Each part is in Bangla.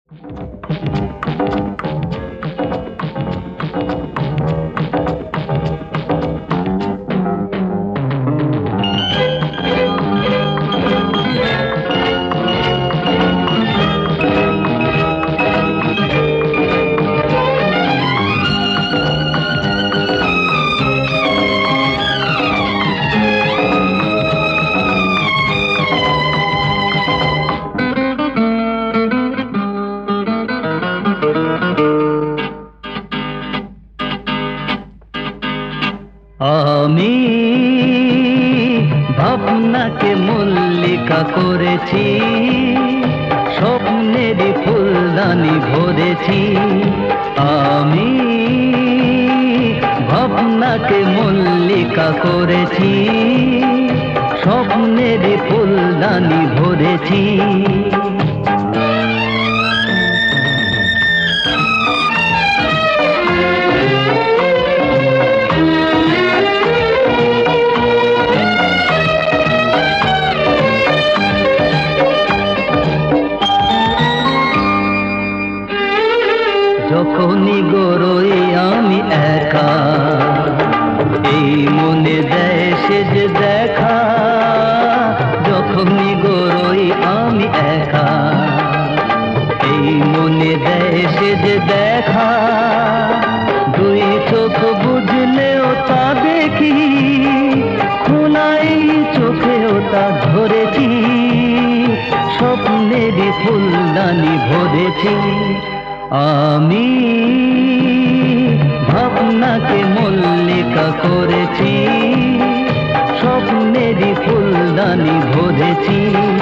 আমি ভাবনাকে মল্লিকা করেছি, স্বপ্নেরই ফুলদানি ভরেছি। আমি ভাবনাকে মল্লিকা করেছি, স্বপ্নেরই ফুলদানি ভরেছি। যখনই গড়ই আমি একা, এই মনে দেয় সে যে দেখা। যখনই গড়ই আমি একা, এই মনে দেয় সে যে দেখা। দুই চোখ বুঝলেও তা দেখি, খোলাই চোখেও তা ধরেছি। স্বপ্নেরই ফুলদানি ভরেছি। আমি ভাবনাকে মল্লিকা করেছি, স্বপ্নেরই ফুলদানি ভরেছি।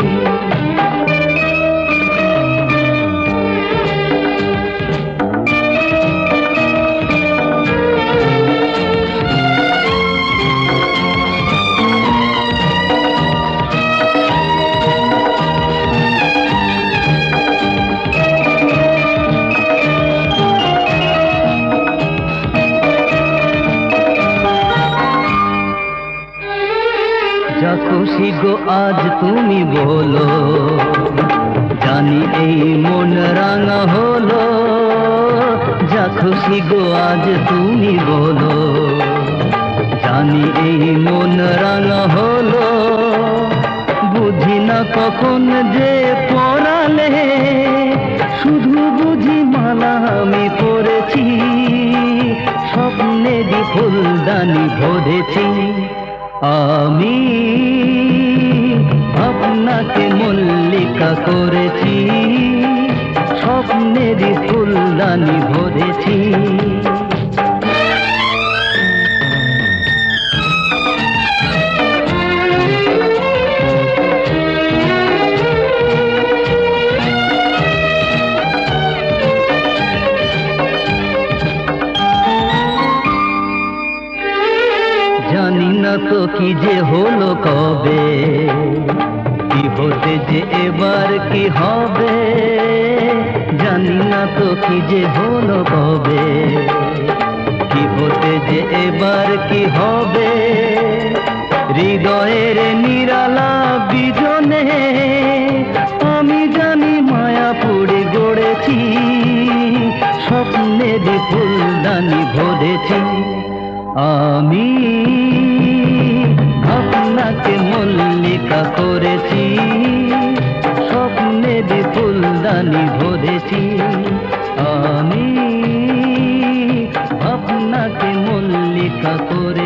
যা খুশি গো আজ তুমি বলো, জানি এই মন রাঙা হলো। যা খুশি গো আজ তুমি বলো, জানি এই মন রাঙা হলো। বুঝি না কখন যে পরালে, শুধু বুঝি মালা আমি পরেছি। স্বপ্নেরই ফুলদানি ভরেছি। আমি ভাবনাকে মল্লিকা করেছি, স্বপ্নেরই ফুলদানি ভরেছি। জানি না তো কি যে হলো কবে, কি হতে যে এবার কি হবে। জানি না তো কি যে হলো কবে, কি হতে যে এবার কি হবে। হৃদয়ের নিরালা বিজনে আমি জানি মায়াপুরে গড়েছি। স্বপ্নেরই ফুলদানি ভরেছি। আমি ভাবনাকে মল্লিকা করেছি, স্বপ্নেরই ফুলদানি ভরেছি। আমি ভাবনাকে মল্লিকা করে